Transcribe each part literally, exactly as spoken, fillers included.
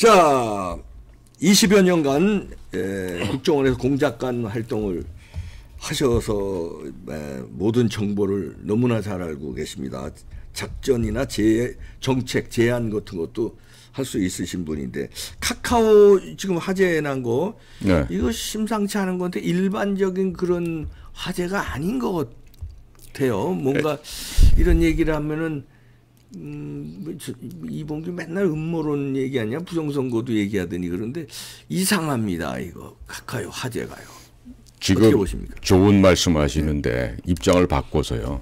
자, 이십여 년간 에, 국정원에서 공작관 활동을 하셔서 에, 모든 정보를 너무나 잘 알고 계십니다. 작전이나 제, 정책, 제안 같은 것도 할 수 있으신 분인데, 카카오 지금 화재 난 거, 네. 이거 심상치 않은 건데 일반적인 그런 화재가 아닌 것 같아요. 뭔가 이런 얘기를 하면은 음, 이봉규 맨날 음모론 얘기하냐, 부정선거도 얘기하더니. 그런데 이상합니다. 이거 카카오 화재가요. 지금 어떻게 보십니까? 좋은 말씀하시는데 네. 입장을 바꿔서요.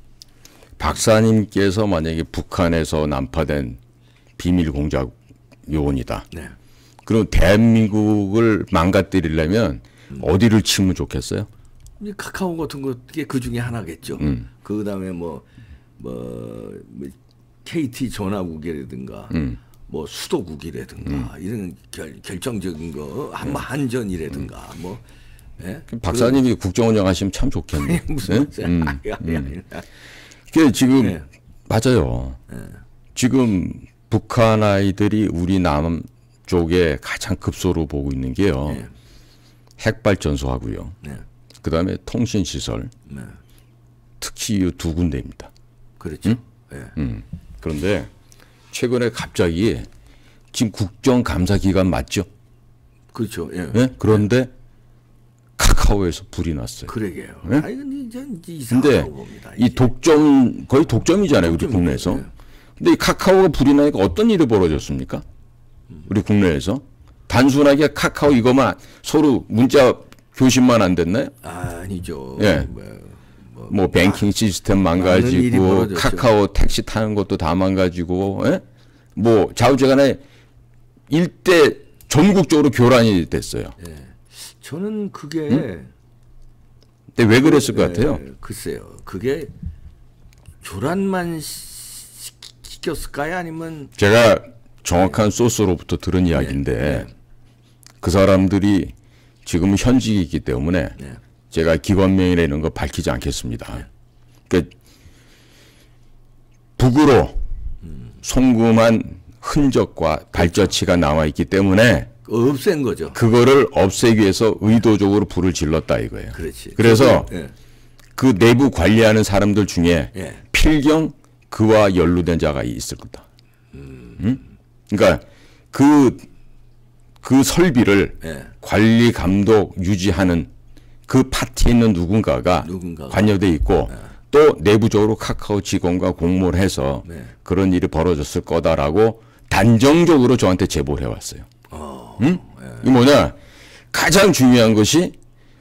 박사님께서 만약에 북한에서 난파된 비밀 공작 요원이다. 네. 그럼 대한민국을 망가뜨리려면 음. 어디를 치면 좋겠어요? 카카오 같은 게 그 중에 하나겠죠. 음. 그 다음에 뭐, 뭐, 뭐 케이티 전화국이라든가, 음. 뭐 수도국이라든가, 음. 이런 결, 결정적인 거, 한, 한전이라든가, 음. 뭐. 예? 박사님이 그, 국정원장 하시면 참 좋겠네. 무슨 네? 음. 음. 그게 지금 네. 맞아요. 네. 지금 북한 아이들이 우리 남쪽에 가장 급소로 보고 있는 게요. 네. 핵발전소하고요. 네. 그 다음에 통신시설. 네. 특히 이 두 군데입니다. 그렇죠. 응? 네. 음. 그런데 최근에 갑자기 지금 국정감사기간 맞죠? 그렇죠. 예. 네? 그런데 네. 카카오에서 불이 났어요. 그러게요. 네? 아니, 근데 이상하다고 봅니다. 이 독점, 거의 독점이잖아요. 독점이네. 우리 국내에서. 네. 근데 이 카카오가 불이 나니까 어떤 일이 벌어졌습니까? 음. 우리 국내에서. 단순하게 카카오 이거만 서로 문자 교신만 안 됐나요? 아, 아니죠. 예. 뭐, 뭐, 뭐 뱅킹 시스템 망가지고 카카오 택시 타는 것도 다 망가지고, 예? 뭐 좌우지간에 일대 전국적으로 교란이 됐어요. 예. 저는 그게 응? 근데 왜 그랬을 것 같아요? 예, 글쎄요. 그게 교란만 시켰을까요? 아니면 제가 정확한 예. 소스로부터 들은 이야기인데 예. 예. 그 사람들이 지금 현직이기 때문에 예. 제가 기관명이나 이런 거 밝히지 않겠습니다. 예. 그러니까 북으로 음. 송금한 흔적과 발자취가 남아 있기 때문에 없앤 거죠. 그거를 없애기 위해서 의도적으로 불을 질렀다 이거예요. 그렇지. 그래서 예. 그 내부 관리하는 사람들 중에 예. 필경 그와 연루된 자가 있을 거다. 음. 응? 그러니까 그, 그 설비를 예. 관리, 감독, 유지하는 그 파티에 있는 누군가가, 누군가가. 관여돼 있고 예. 또 내부적으로 카카오 직원과 공모를 해서 네. 그런 일이 벌어졌을 거다라고 단정적으로 저한테 제보를 해왔어요. 어, 응? 예. 이 뭐냐? 가장 중요한 것이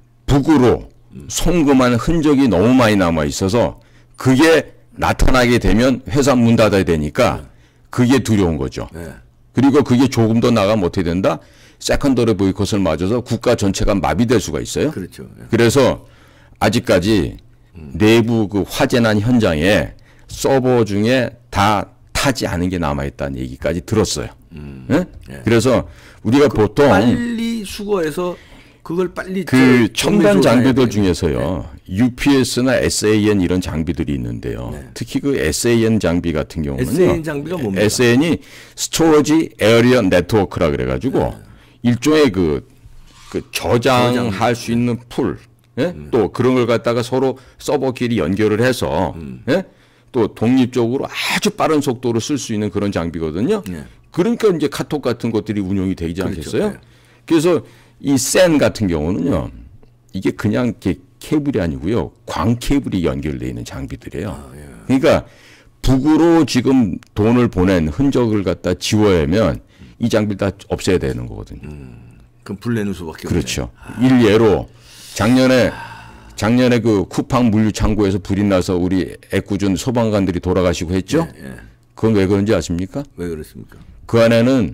북으로 음. 송금한 흔적이 너무 많이 남아 있어서 그게 나타나게 되면 회사 문 닫아야 되니까 네. 그게 두려운 거죠. 네. 그리고 그게 조금 더 나가면 어떻게 된다? 세컨더리 보이콧을 맞아서 국가 전체가 마비될 수가 있어요. 그렇죠. 네. 그래서 아직까지 음. 내부 그 화재 난 현장에 서버 중에 다 타지 않은 게 남아있다는 얘기까지 들었어요. 음. 네? 네. 그래서 우리가 그 보통 빨리 수거해서 그걸 빨리 그 첨단 장비들 중에서요. 네. 유피에스나 에스에이엔 이런 장비들이 있는데요. 네. 특히 그 에스에이엔 장비 같은 경우는요. 에스에이엔 장비가 뭡니까? 에스에이엔이 스토어지 에어리어 네트워크라 그래가지고 네. 일종의 그, 그 저장할 저장. 수 있는 풀, 예? 음. 또 그런 걸 갖다가 서로 서버끼리 연결을 해서 음. 예? 또 독립적으로 아주 빠른 속도로 쓸 수 있는 그런 장비거든요. 네. 그러니까 이제 카톡 같은 것들이 운용이 되지 그렇죠. 않겠어요? 네. 그래서 이 센 같은 경우는요, 이게 그냥 이렇게 케이블이 아니고요, 광 케이블이 연결되어 있는 장비들이에요. 아, 예. 그러니까 북으로 지금 돈을 보낸 흔적을 갖다 지워야면 이 장비를 다 없애야 되는 거거든요. 음, 그럼 불 내는 수밖에 없네. 그렇죠. 아. 일예로 작년에 작년에 그 쿠팡 물류 창고에서 불이 나서 우리 애꿎은 소방관들이 돌아가시고 했죠. 예, 예. 그건 왜 그런지 아십니까? 왜 그렇습니까? 그 안에는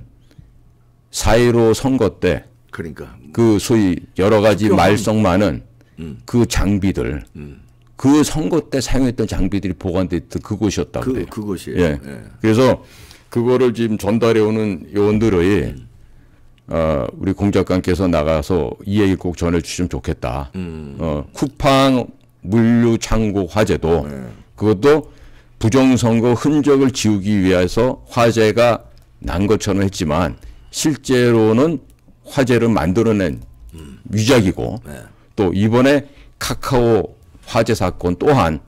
사 일오 선거 때 그러니까 그 소위 여러 가지 투표함. 말썽 많은 음. 그 장비들, 음. 그 선거 때 사용했던 장비들이 보관돼 있던 그곳이었다고 그, 그래요. 그곳이에요. 예. 예. 그래서 그거를 지금 전달해 오는 요원들의 음. 어, 우리 공작관께서 나가서 이 얘기 꼭 전해주시면 좋겠다. 음. 어, 쿠팡 물류 창고 화재도 네. 그것도 부정선거 흔적을 지우기 위해서 화재가 난 것처럼 했지만 실제로는 화재를 만들어낸 음. 위작이고 네. 또 이번에 카카오 화재 사건 또한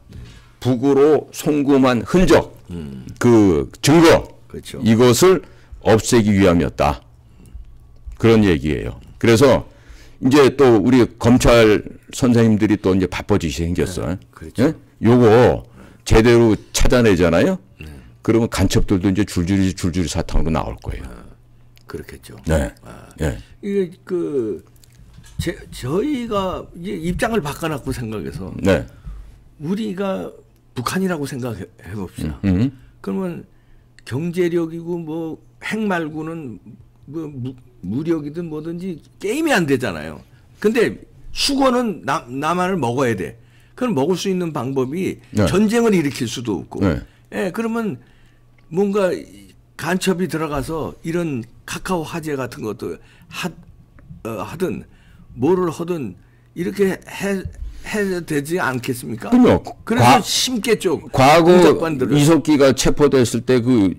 북으로 송금한 흔적, 음. 그 증거 그렇죠. 이것을 없애기 위함이었다. 그런 얘기예요. 그래서 이제 또 우리 검찰 선생님들이 또 이제 바빠지시 생겼어요. 네. 그렇죠. 예? 요거 제대로 찾아내잖아요. 네. 그러면 간첩들도 이제 줄줄이 줄줄이 사탕으로 나올 거예요. 아, 그렇겠죠. 네. 아, 네. 이게 그 제, 저희가 이제 입장을 바꿔놨고 생각해서 네. 우리가 북한이라고 생각해 봅시다. 음, 음. 그러면 경제력이고 뭐 핵 말고는 뭐 무, 무력이든 뭐든지 게임이 안 되잖아요. 근데 수거는 남, 남한을 먹어야 돼. 그럼 먹을 수 있는 방법이 네. 전쟁을 일으킬 수도 없고. 네. 예, 그러면 뭔가 간첩이 들어가서 이런 카카오 화재 같은 것도 하, 어, 하든 뭐를 하든 이렇게 해, 해야 되지 않겠습니까? 그럼요. 그래서 과, 심겠죠. 과거 이석기가 체포됐을 때 그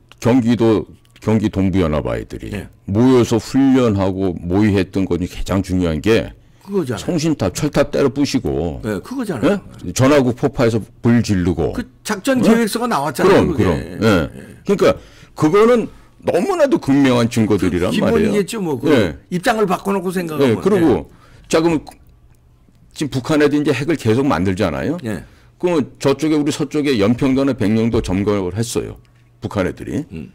경기도 경기 동부연합 아이들이 네. 모여서 훈련하고 모의했던 것이 가장 중요한 게 그거잖아요. 송신탑, 철탑 때려 부시고. 네, 그거잖아요. 네? 전화국 포파에서 불 지르고. 그 작전 계획서가 네? 나왔잖아요. 그럼, 그럼. 예. 네. 네. 그러니까 그거는 너무나도 극명한 증거들이란 그 말이에요. 기본이겠죠, 뭐. 그 네. 입장을 바꿔놓고 생각하면. 네. 그리고 네. 자 그럼 지금 북한에도 이제 핵을 계속 만들잖아요. 네. 그럼 저쪽에 우리 서쪽에 연평도나 백령도 점거를 했어요. 북한 애들이. 음.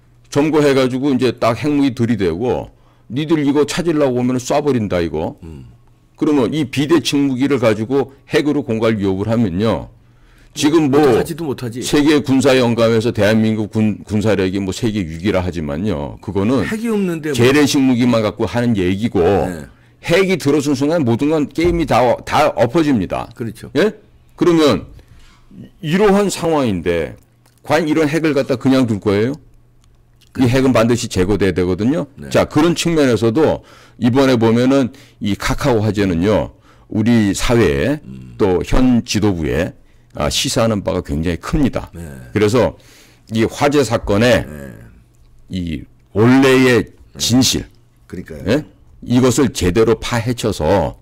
점거해가지고 이제 딱 핵무기 들이대고 니들 이거 찾으려고 오면 쏴버린다 이거. 음. 그러면 이 비대칭 무기를 가지고 핵으로 공갈 위협을 하면요. 지금 뭐 못하지도 못하지. 세계 군사 연감에서 대한민국 군 군사력이 뭐 세계 육 위라 하지만요. 그거는 핵이 없는데 재래식 무기만 갖고 하는 얘기고 네. 핵이 들어선 순간 모든 건 게임이 다 다 엎어집니다. 그렇죠. 예? 그러면 이러한 상황인데 과연 이런 핵을 갖다 그냥 둘 거예요? 이 핵은 반드시 제거돼야 되거든요. 네. 자, 그런 측면에서도 이번에 보면은 이 카카오 화재는요, 우리 사회에 음. 또 현 지도부에 아, 시사하는 바가 굉장히 큽니다. 네. 그래서 이 화재 사건의 네. 이 원래의 진실, 그러니까요. 예? 이것을 제대로 파헤쳐서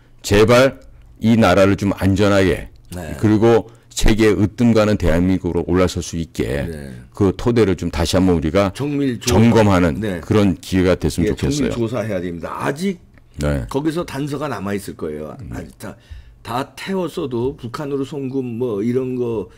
제발 이 나라를 좀 안전하게 네. 그리고 세계에 으뜸가는 대한민국으로 올라설 수 있게 네. 그 토대를 좀 다시 한번 우리가 정밀 점검하는 네. 그런 기회가 됐으면 예, 좋겠어요. 정밀 조사해야 됩니다. 아직 네. 거기서 단서가 남아 있을 거예요. 음. 아직 다, 다 태웠어도 북한으로 송금 뭐 이런 거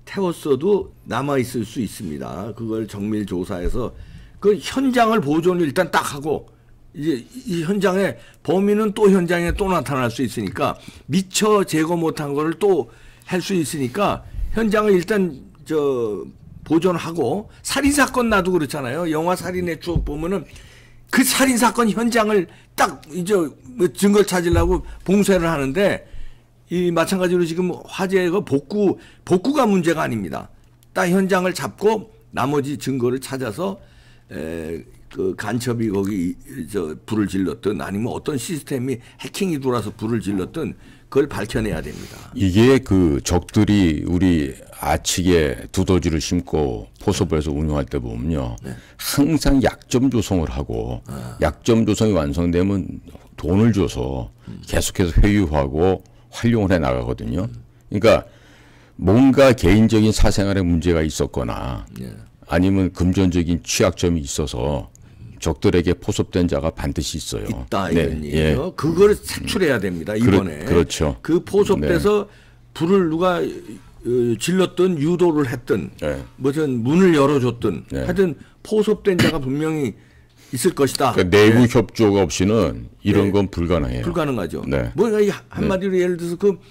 태웠어도 남아 있을 수 있습니다. 그걸 정밀 조사해서 그 현장을 보존을 일단 딱 하고 이제 이 현장에 범인은 또 현장에 또 나타날 수 있으니까 미처 제거 못한 거를 또 할 수 있으니까 현장을 일단 저 보존하고 살인 사건 나도 그렇잖아요. 영화 살인의 추억 보면은 그 살인 사건 현장을 딱 이제 증거를 찾으려고 봉쇄를 하는데 이 마찬가지로 지금 화재가 복구 복구가 문제가 아닙니다. 딱 현장을 잡고 나머지 증거를 찾아서 에, 그 간첩이 거기 저 불을 질렀든 아니면 어떤 시스템이 해킹이 돌아서 불을 질렀든 그걸 밝혀내야 됩니다. 이게 그 적들이 우리 아측에 두더지를 심고 포섭에서 운영할 때 보면요. 네. 항상 약점 조성을 하고 아. 약점 조성이 완성되면 돈을 줘서 음. 계속해서 회유하고 활용을 해 나가거든요. 음. 그러니까 뭔가 개인적인 사생활에 문제가 있었거나 네. 아니면 금전적인 취약점이 있어서 적들에게 포섭된 자가 반드시 있어요. 있다 이런 네. 얘기예요. 예. 그걸 색출해야 됩니다. 이번에. 그렇, 그렇죠. 그 포섭돼서 네. 불을 누가 질렀든 유도를 했든 네. 무슨 문을 열어줬든 네. 하여튼 포섭된 자가 분명히 있을 것이다. 그러니까 내부 네. 협조가 없이는 이런 네. 건 불가능해요. 불가능하죠. 네. 뭐 한마디로 네. 예를 들어서 그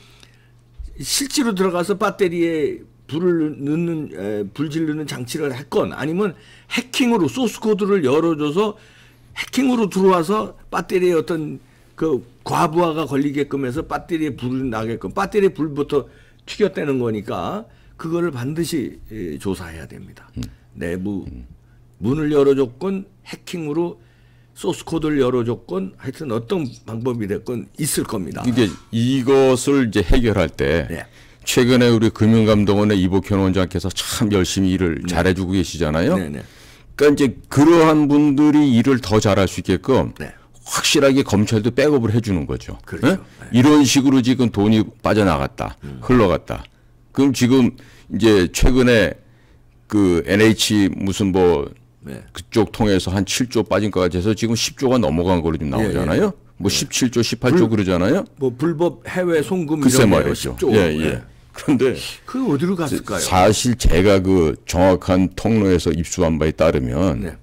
실제로 들어가서 배터리에 불을 넣는 에, 불 지르는 장치를 했건 아니면 해킹으로 소스 코드를 열어줘서 해킹으로 들어와서 배터리에 어떤 그 과부하가 걸리게끔 해서 배터리에 불이 나게끔 배터리에 불부터 튀겼다는 거니까 그거를 반드시 에, 조사해야 됩니다. 음. 내부 음. 문을 열어줬건 해킹으로 소스 코드를 열어줬건 하여튼 어떤 방법이 됐건 있을 겁니다. 이게 이것을 이제 해결할 때. 네. 최근에 우리 금융감독원의 이복현 원장께서 참 열심히 일을 네. 잘해주고 계시잖아요. 네네. 그러니까 이제 그러한 분들이 일을 더 잘할 수 있게끔 네. 확실하게 검찰도 백업을 해주는 거죠. 그렇죠. 네? 네. 이런 식으로 지금 돈이 빠져나갔다, 음. 흘러갔다. 그럼 지금 이제 최근에 그 엔에이치 무슨 뭐 네. 그쪽 통해서 한 칠조 빠진 것까지 해서 지금 십조가 넘어간 걸로 지금 나오잖아요. 예, 예. 뭐 십칠조, 십팔조 불, 그러잖아요. 뭐 불법 해외 송금 글쎄 이런 말이죠. 십조. 예, 예. 그런데 그 어디로 갔을까요? 사실 제가 그 정확한 통로에서 입수한 바에 따르면 네.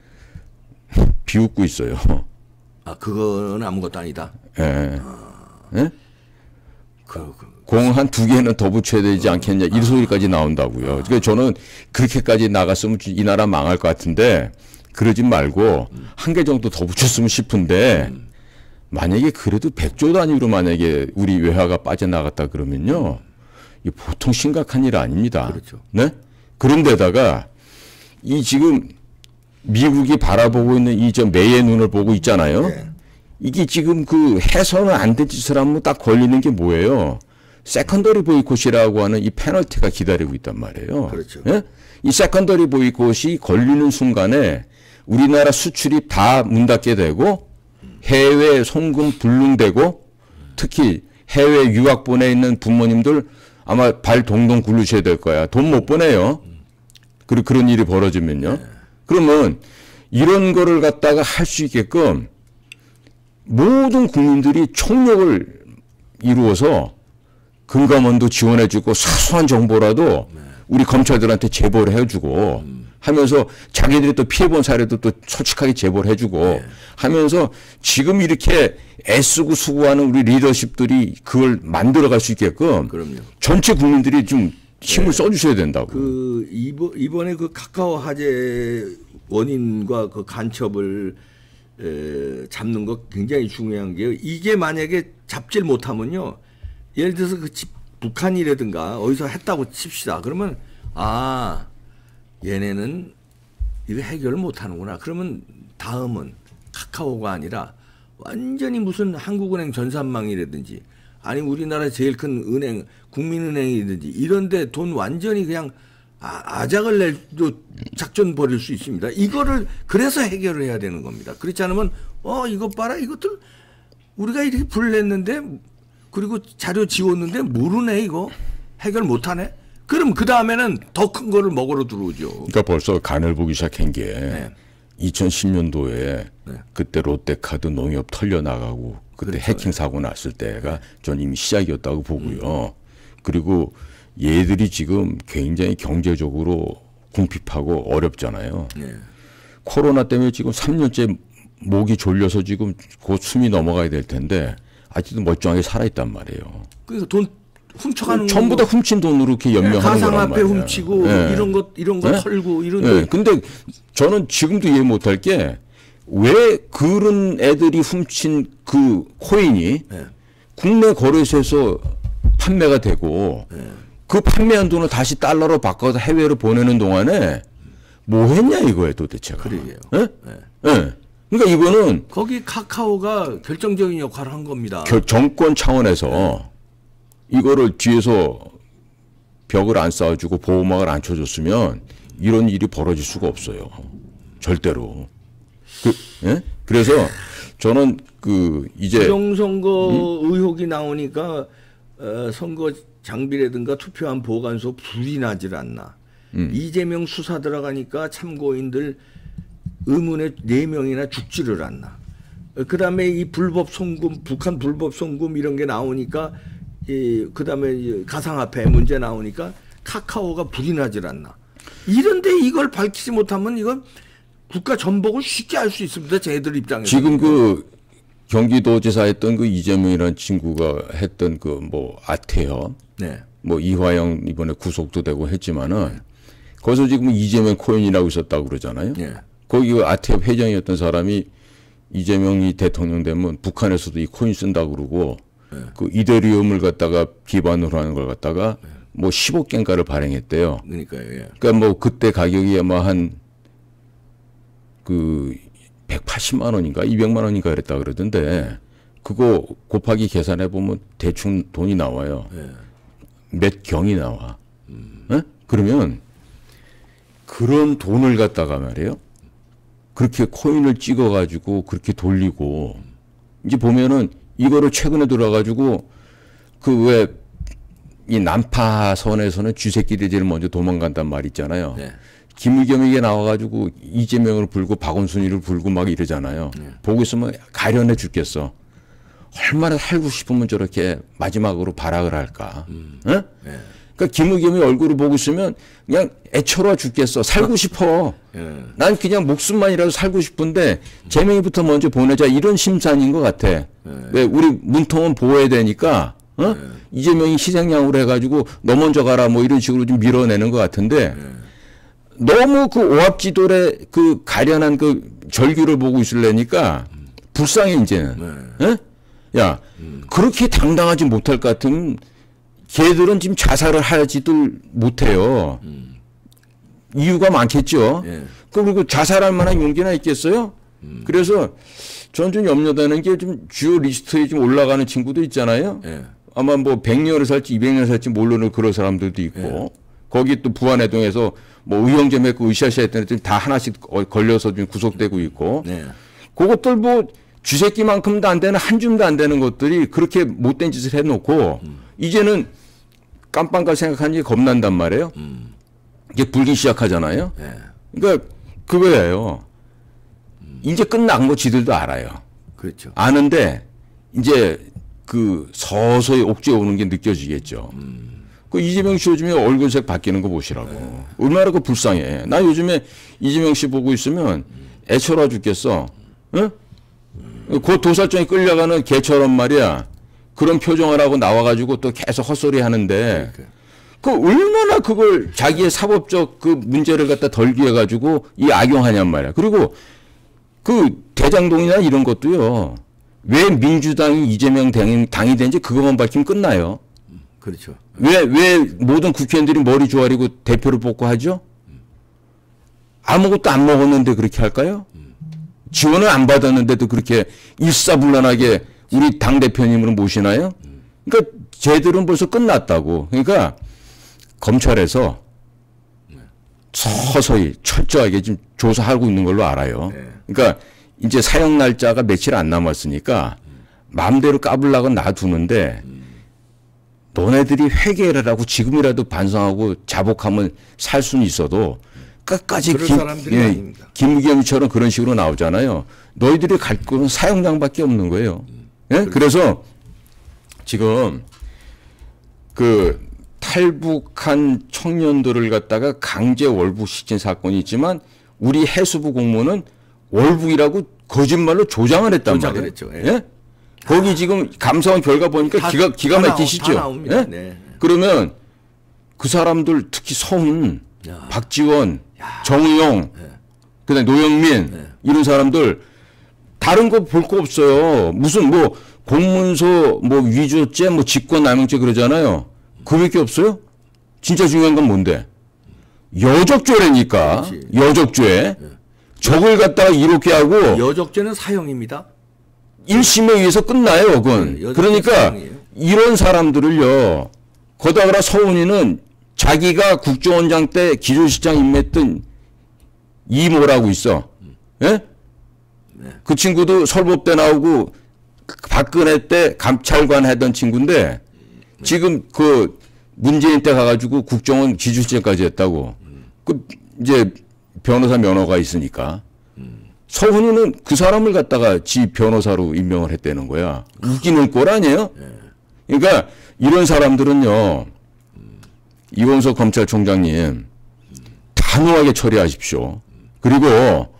비웃고 있어요. 아, 그건 아무것도 아니다. 예. 아, 예? 그, 그, 공 한 두 개는 더 붙여야 되지 않겠냐 이 소리까지 나온다고요. 그러니까 저는 그렇게까지 나갔으면 이 나라 망할 것 같은데 그러지 말고 한 개 정도 더 붙였으면 싶은데 만약에 그래도 백조 단위로 만약에 우리 외화가 빠져나갔다 그러면요. 이 보통 심각한 일 아닙니다. 그렇죠. 네? 그런데다가 이 지금 미국이 바라보고 있는 이 저 매의 눈을 보고 있잖아요. 네. 이게 지금 그 해서는 안 될 짓을 하면 딱 걸리는 게 뭐예요? 세컨더리 보이콧이라고 하는 이 페널티가 기다리고 있단 말이에요. 그렇죠. 예? 이 세컨더리 보이콧이 걸리는 순간에 우리나라 수출이 다 문 닫게 되고 해외 송금 불능되고 특히 해외 유학 보내 있는 부모님들 아마 발 동동 굴르셔야 될 거야. 돈 못 보내요. 그리고 그런 일이 벌어지면요. 그러면 이런 거를 갖다가 할 수 있게끔 모든 국민들이 총력을 이루어서 금감원도 지원해주고 사소한 정보라도 우리 검찰들한테 제보를 해주고 하면서 자기들이 또 피해본 사례도 또 솔직하게 제보를 해주고 하면서 지금 이렇게 애쓰고 수고하는 우리 리더십들이 그걸 만들어갈 수 있게끔 그럼요. 전체 국민들이 좀 힘을 네. 써주셔야 된다고. 그 이번 이번에 그 카카오 화재 원인과 그 간첩을 에, 잡는 거 굉장히 중요한 게요. 이게 만약에 잡질 못하면요. 예를 들어서 그 집, 북한이라든가 어디서 했다고 칩시다. 그러면 아 얘네는 이거 해결을 못하는구나. 그러면 다음은 카카오가 아니라 완전히 무슨 한국은행 전산망이라든지 아니 우리나라 제일 큰 은행 국민은행이든지 이런데 돈 완전히 그냥 아, 아작을 내도 작전 벌일 수 있습니다. 이거를 그래서 해결을 해야 되는 겁니다. 그렇지 않으면 어 이거 봐라 이것들 우리가 이렇게 불냈는데 그리고 자료 지웠는데 모르네 이거 해결 못하네. 그럼 그 다음에는 더 큰 거를 먹으러 들어오죠. 그러니까 벌써 간을 보기 시작한 게 네. 이천십 년도에 네. 그때 롯데카드 농협 털려 나가고 그때 그렇죠. 해킹 사고 났을 때가 전 이미 시작이었다고 보고요. 음. 그리고 얘들이 지금 굉장히 경제적으로 궁핍하고 어렵잖아요. 네. 코로나 때문에 지금 삼 년째 목이 졸려서 지금 곧 숨이 넘어가야 될 텐데 아직도 멀쩡하게 살아있단 말이에요. 그러니까 돈 훔쳐가는 전부 다 훔친 돈으로 이렇게 연명하는 거란 가상화폐 말이에요. 훔치고 네. 이런 것 이런 거 네? 털고 이런. 네. 근데 저는 지금도 이해 못할 게 왜 그런 애들이 훔친 그 코인이 네. 국내 거래소에서 판매가 되고 네. 그 판매한 돈을 다시 달러로 바꿔서 해외로 보내는 동안에 뭐 했냐 이거예요 도대체가. 그러게요. 네? 네. 그러니까 이거는 거기 카카오가 결정적인 역할을 한 겁니다. 겨, 정권 차원에서 이거를 뒤에서 벽을 안 쌓아주고 보호막을 안 쳐줬으면 이런 일이 벌어질 수가 없어요. 절대로. 그, 예? 그래서 저는 그 이제 부정선거 음? 의혹이 나오니까 어, 선거 장비라든가 투표한 보관소 불이 나질 않나. 음. 이재명 수사 들어가니까 참고인들 의문에 네 명이나 죽지를 않나. 그 다음에 이 불법 송금, 북한 불법 송금 이런 게 나오니까 이, 그 다음에 가상화폐 문제 나오니까 카카오가 불이 나질 않나. 이런데 이걸 밝히지 못하면 이건 국가 전복을 쉽게 할 수 있습니다. 쟤들 입장에서. 지금 그 경기도지사 했던 그 이재명이라는 친구가 했던 그 뭐 아태현, 네. 뭐 이화영 이번에 구속도 되고 했지만은 거기서 지금 이재명 코인이라고 있었다고 그러잖아요. 네. 거기 그 아태현 회장이었던 사람이 이재명이 대통령 되면 북한에서도 이 코인 쓴다고 그러고 네. 그 이더리움을 갖다가 기반으로 하는 걸 갖다가 네. 뭐 십억 개인가를 발행했대요. 그러니까요. 예. 그러니까 뭐 그때 가격이 아마 한 그 백팔십만 원인가 이백만 원인가 그랬다 그러던데 그거 곱하기 계산해 보면 대충 돈이 나와요. 네. 몇 경이 나와. 음. 네? 그러면 그런 돈을 갖다가 말이에요. 그렇게 코인을 찍어가지고 그렇게 돌리고 이제 보면은 이거를 최근에 들어가지고 그 왜 이 난파선에서는 쥐새끼들이 제일 먼저 도망간단 말 있잖아요. 네. 김의겸에게 나와가지고 이재명을 불고 박원순이를 불고 막 이러잖아요. 네. 보고 있으면 가련해 죽겠어. 얼마나 살고 싶으면 저렇게 마지막으로 발악을 할까. 음. 네? 네. 그러니까 김의겸이 얼굴을 보고 있으면 그냥 애처로워 죽겠어. 살고 싶어. 네. 난 그냥 목숨만이라도 살고 싶은데 재명이부터 먼저 보내자 이런 심산인 것 같아. 네. 왜 우리 문통은 보호해야 되니까 어? 네. 이재명이 희생양으로 해가지고 너 먼저 가라 뭐 이런 식으로 좀 밀어내는 것 같은데 네. 너무 그 오합지졸의 그 가련한 그 절규를 보고 있으려니까 불쌍해 이제는. 네. 네? 야 음. 그렇게 당당하지 못할 것 같으면 걔들은 지금 자살을 하지도 못해요. 음. 이유가 많겠죠. 네. 그리고 자살할 만한 용기나 있겠어요? 음. 그래서 전 좀 염려되는 게 좀 주요 리스트에 좀 올라가는 친구도 있잖아요. 네. 아마 뭐 백 년을 살지 이백 년을 살지 모르는 그런 사람들도 있고 네. 거기 또 부안해동에서 뭐 의형제 맺고 으쌰으쌰 했더니 다 하나씩 걸려서 좀 구속되고 있고 네. 그것들 뭐 쥐새끼만큼도 안 되는 한 줌도 안 되는 것들이 그렇게 못된 짓을 해놓고 음. 이제는 깜빵갈 생각하는 게 겁난단 말이에요. 음. 이게 불기 시작하잖아요. 네. 그러니까 그거예요. 음. 이제 끝난 거 지들도 알아요. 그렇죠. 아는데 이제 그 서서히 옥죄어 오는 게 느껴지겠죠. 음. 그 이재명 씨 요즘에 얼굴색 바뀌는 거 보시라고. 네. 얼마나 그 불쌍해. 나 요즘에 이재명 씨 보고 있으면 애처로워 죽겠어. 응? 음. 그 도살장에 끌려가는 개처럼 말이야. 그런 표정을 하고 나와가지고 또 계속 헛소리 하는데 그러니까. 그 얼마나 그걸 자기의 사법적 그 문제를 갖다 덜기해가지고 이 악용하냔 말이야. 그리고 그 대장동이나 이런 것도요. 왜 민주당이 이재명 당이, 당이 된지 그것만 밝히면 끝나요. 그렇죠. 왜, 왜 모든 국회의원들이 머리 조아리고 대표를 뽑고 하죠? 아무것도 안 먹었는데 그렇게 할까요? 지원을 안 받았는데도 그렇게 일사불란하게 우리 당대표님으로 모시나요? 그러니까 쟤들은 벌써 끝났다고. 그러니까 검찰에서 서서히 철저하게 지금 조사하고 있는 걸로 알아요. 그러니까 이제 사형 날짜가 며칠 안 남았으니까 마음대로 까불라고 놔두는데 너네들이 회개를 하고 지금이라도 반성하고 자복하면 살 수는 있어도 끝까지 그런 사람들이 예, 아닙니다. 김의겸처럼 그런 식으로 나오잖아요. 너희들이 갈 곳은 사형장밖에 없는 거예요. 예? 그래서 지금 그 탈북한 청년들을 갖다가 강제 월북시킨 사건이 있지만 우리 해수부 공무원은 월북이라고 거짓말로 조장을 했단 말이에요. 했죠. 예. 예? 거기 지금 감사원 결과 보니까 다, 기가 기가 막히시죠. 예? 네. 그러면 그 사람들 특히 서훈, 야. 박지원, 야. 정의용, 네. 그다음에 노영민 네. 이런 사람들 다른 거 볼 거 없어요. 무슨 뭐 공문서 뭐 위조죄, 뭐 직권남용죄 그러잖아요. 그밖에 없어요? 진짜 중요한 건 뭔데? 여적죄라니까. 그렇지. 여적죄. 네. 적을 갖다가 이렇게 하고 여적죄는 사형입니다. 일 심에 의해서 끝나요, 그건. 네, 그러니까 사형이에요. 이런 사람들을요. 거다가 서훈이는 자기가 국정원장 때 기조실장 임했던 이모라고 있어. 예? 네. 그 친구도 설법대 나오고 박근혜 때 감찰관 하던 친구인데 네. 지금 그 문재인 때 가가지고 국정원 기조실장까지 했다고. 음. 그 이제 변호사 면허가 있으니까. 음. 서훈이는 그 사람을 갖다가 지 변호사로 임명을 했다는 거야. 웃기는 꼴 아니에요? 네. 그러니까 이런 사람들은요. 음. 이원석 검찰총장님 음. 단호하게 처리하십시오. 음. 그리고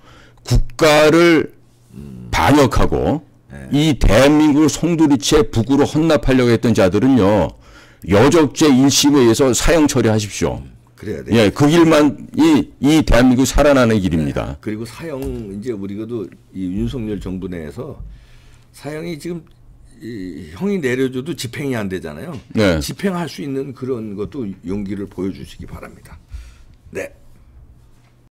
국가를 음. 반역하고 네. 이 대한민국을 송두리째 북으로 헌납하려고 했던 자들은요. 여적죄 일 심에 의해서 사형 처리하십시오. 음. 그래야 돼. 예, 그 길만 이, 이 대한민국 살아나는 길입니다. 네. 그리고 사형 이제 우리가도 이 윤석열 정부 내에서 사형이 지금 이 형이 내려줘도 집행이 안 되잖아요. 네. 집행할 수 있는 그런 것도 용기를 보여주시기 바랍니다. 네.